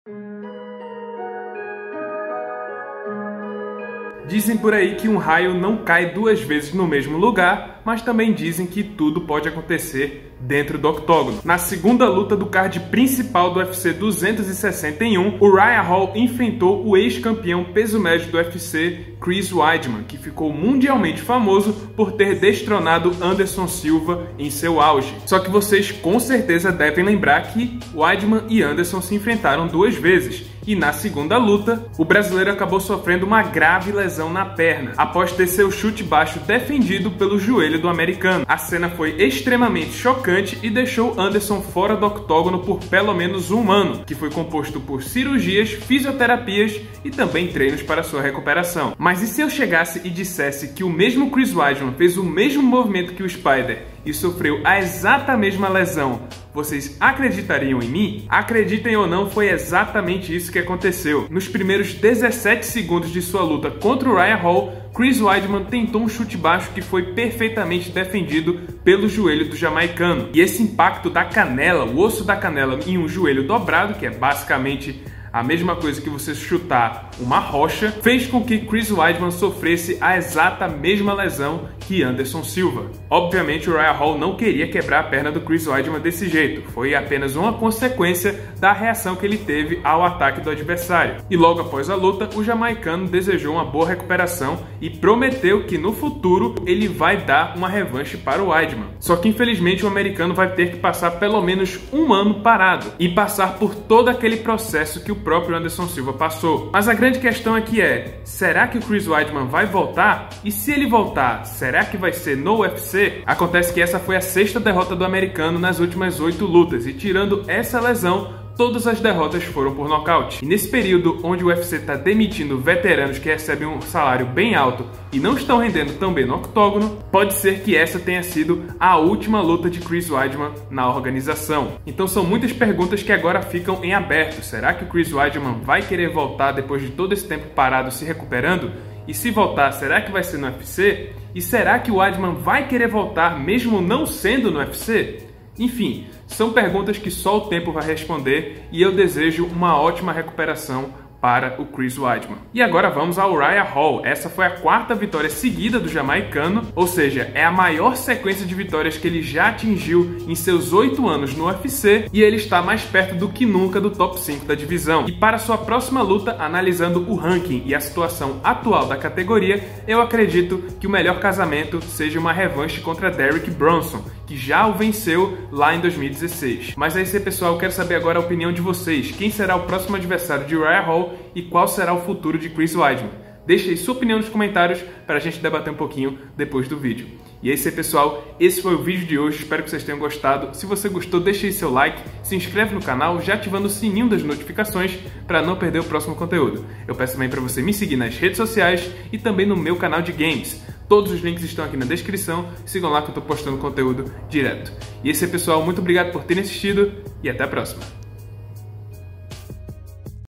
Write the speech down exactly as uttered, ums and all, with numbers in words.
Dizem por aí que um raio não cai duas vezes no mesmo lugar, mas também dizem que tudo pode acontecer dentro do octógono. Na segunda luta do card principal do U F C duzentos e sessenta e um, o Uriah Hall enfrentou o ex-campeão peso médio do U F C, Chris Weidman, que ficou mundialmente famoso por ter destronado Anderson Silva em seu auge. Só que vocês com certeza devem lembrar que Weidman e Anderson se enfrentaram duas vezes. E na segunda luta, o brasileiro acabou sofrendo uma grave lesão na perna, após ter seu chute baixo defendido pelo joelho do americano. A cena foi extremamente chocante e deixou Anderson fora do octógono por pelo menos um ano, que foi composto por cirurgias, fisioterapias e também treinos para sua recuperação. Mas e se eu chegasse e dissesse que o mesmo Chris Weidman fez o mesmo movimento que o Spider e sofreu a exata mesma lesão? Vocês acreditariam em mim? Acreditem ou não, foi exatamente isso que aconteceu. Nos primeiros dezessete segundos de sua luta contra o Uriah Hall, Chris Weidman tentou um chute baixo que foi perfeitamente defendido pelo joelho do jamaicano. E esse impacto da canela, o osso da canela em um joelho dobrado, que é basicamente a mesma coisa que você chutar uma rocha, fez com que Chris Weidman sofresse a exata mesma lesão que Anderson Silva. Obviamente o Uriah Hall não queria quebrar a perna do Chris Weidman desse jeito, foi apenas uma consequência da reação que ele teve ao ataque do adversário. E logo após a luta, o jamaicano desejou uma boa recuperação e prometeu que no futuro ele vai dar uma revanche para o Weidman. Só que infelizmente o americano vai ter que passar pelo menos um ano parado e passar por todo aquele processo que o próprio Anderson Silva passou. Mas a grande questão aqui é, será que o Chris Weidman vai voltar? E se ele voltar, será que vai ser no U F C? Acontece que essa foi a sexta derrota do americano nas últimas oito lutas, e tirando essa lesão, todas as derrotas foram por nocaute. E nesse período onde o U F C está demitindo veteranos que recebem um salário bem alto e não estão rendendo tão bem no octógono, pode ser que essa tenha sido a última luta de Chris Weidman na organização. Então são muitas perguntas que agora ficam em aberto. Será que o Chris Weidman vai querer voltar depois de todo esse tempo parado se recuperando? E se voltar, será que vai ser no U F C? E será que o Weidman vai querer voltar mesmo não sendo no U F C? Enfim, são perguntas que só o tempo vai responder e eu desejo uma ótima recuperação para o Chris Weidman. E agora vamos ao Uriah Hall. Essa foi a quarta vitória seguida do jamaicano, ou seja, é a maior sequência de vitórias que ele já atingiu em seus oito anos no U F C e ele está mais perto do que nunca do top cinco da divisão. E para sua próxima luta, analisando o ranking e a situação atual da categoria, eu acredito que o melhor casamento seja uma revanche contra Derek Brunson, que já o venceu lá em dois mil e dezesseis. Mas é isso aí, pessoal, eu quero saber agora a opinião de vocês. Quem será o próximo adversário de Uriah Hall e qual será o futuro de Chris Weidman? Deixe aí sua opinião nos comentários para a gente debater um pouquinho depois do vídeo. E é isso aí, pessoal, esse foi o vídeo de hoje, espero que vocês tenham gostado. Se você gostou, deixe aí seu like, se inscreve no canal, já ativando o sininho das notificações para não perder o próximo conteúdo. Eu peço também para você me seguir nas redes sociais e também no meu canal de games. Todos os links estão aqui na descrição, sigam lá que eu estou postando conteúdo direto. E esse é, pessoal, muito obrigado por terem assistido e até a próxima.